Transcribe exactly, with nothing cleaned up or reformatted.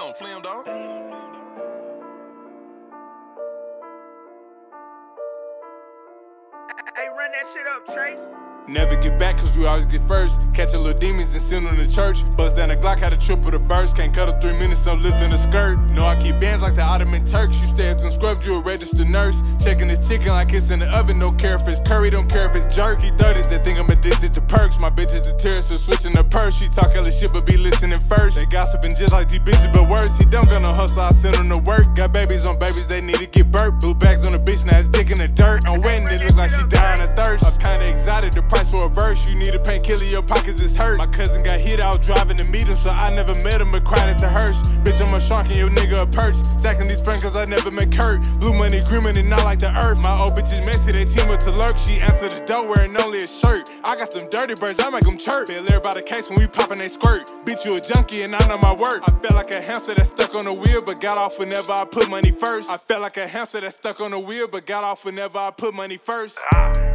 Damn, Flim, dog. Hey, run that shit up, Trace. Never get back cause we always get first. Catch a little demons and send them to church. Bust down the Glock, had a triple the burst. Can't cut up three minutes, I'm lifting the skirt. Know I keep bands like the Ottoman Turks. You stay up and scrub, you a registered nurse. Checking this chicken like it's in the oven. Don't care if it's curry, don't care if it's jerk. He thirties that think I'm addicted to perks. My bitch is a terrorist, so switching the purse. She talk hella shit but be listening first. They gossiping just like these bitches but worse. He don't got no hustle, I send him to work. Got babies on babies, they need to get burnt. Blue bags on the bitch, now it's dick in the dirt. I'm waiting, it look like she dying of thirst. A pound of exotic, the price for a verse. You need a painkiller, your pockets is hurt. My cousin got hit, I was driving to meet him, so I never met him, but cried at the hearse. Bitch, I'm a shark and your nigga a perch. Stacking these friends cause I never make hurt. Blue money agreement and not like the earth. My old bitch is messy, they team up to lurk. She answered the door wearing only a shirt. I got them dirty birds, I make them chirp. Feel everybody case when we poppin' they squirt. Bitch, you a junkie and I know my worth. I felt like a hamster that stuck on the wheel, but got off whenever I put money first. I felt like a hamster that stuck on the wheel, but got off whenever I put money first.